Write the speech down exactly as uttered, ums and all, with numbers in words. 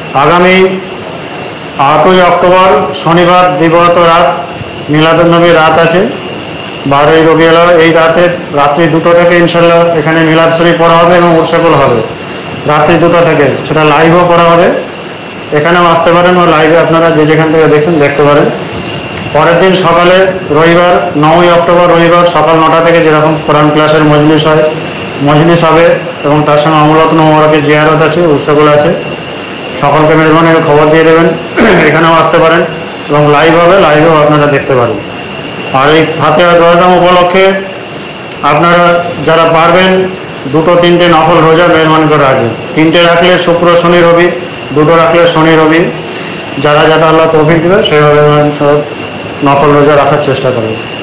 আগামী আটই অক্টোবর শনিবার দিবগত রাত মিলাদুন্নবী রাত আছে, বারোই রবিউল আউয়াল। এই রাতে রাত্রি দুটো থেকে ইনশাল্লাহ এখানে মিলাদ শরীফ পড়া হবে এবং উরসেকুল হবে রাত্রি দুটো থেকে, সেটা লাইভও করা হবে। এখানেও আসতে পারেন বা লাইভে আপনারা যে যেখান থেকে দেখছেন দেখতে পারেন। পরের দিন সকালে রবিবার নয়ই অক্টোবর রবিবার সকাল নটা থেকে যেরকম কোরআন ক্লাসের মজলিস হয় মজলিস হবে এবং তার সঙ্গে আমলাতুন মোবারকের জিয়ারত আছে, উরসেকুল আছে। সকলকে মেহরবানি খবর দিয়ে দেবেন, এখানেও আসতে পারেন এবং লাইভ হবে, লাইভেও আপনারা দেখতে পারেন। আর এই ফাতিহা দোয়াদাম উপলক্ষে আপনারা যারা পারবেন দুটো তিনটে নফল রোজা মেহরবানি করে রাখবেন। তিনটে রাখলে শুক্র শনি রবি, দুটো রাখলে শনি রবি, যারা যারা আল্লাহ তৌফিক দেবে সেভাবে সব নফল রোজা রাখার চেষ্টা করবেন।